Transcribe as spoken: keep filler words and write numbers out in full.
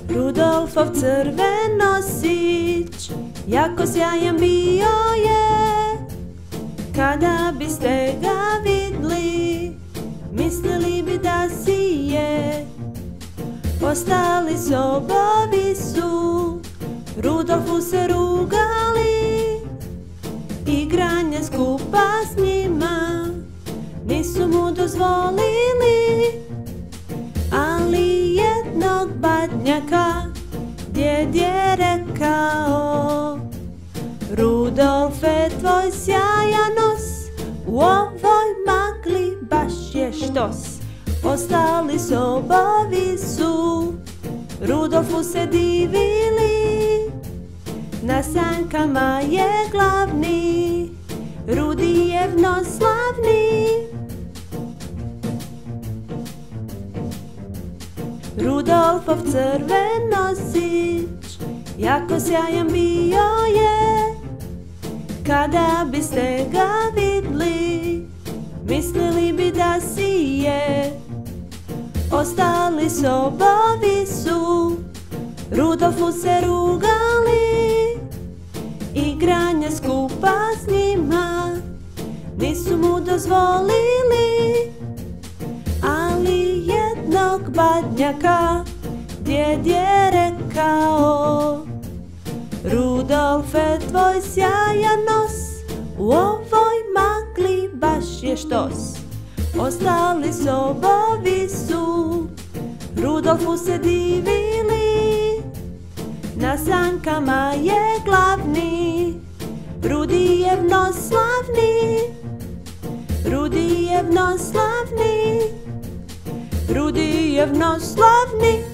Rudolfov crvenosić jako sjajan bio je. Kada biste ga vidli, mislili bi da si je. Ostali sobovi su Rudolfu se rugali, igranje skupa s njima nisu mu dozvolili. Ali jednog badnjaka djed je rekao: Rudolfe, tvoj sjajan nos u ovoj magli baš je štos. Ostali sobovi su Rudolfu se divili, na sankama je glavni Rudijev nos slavni. Rudolfov crvenosić jako sjajan bio je. Kada biste ga vidli, mislili bi da si je. Ostali sobovi su Rudolfu se rugali, igranje skupa s njima nisu mu dozvolili. Ali jednog badnjaka djed je rekao: Rudolfe, tvoj sjajan nos u ovoj magli baš je štos. Ostali sobovi su Rudolfu se divili, na sankama je glavni Rudijev nos slavni. Rudijev nos slavni, Rudijev nos slavni.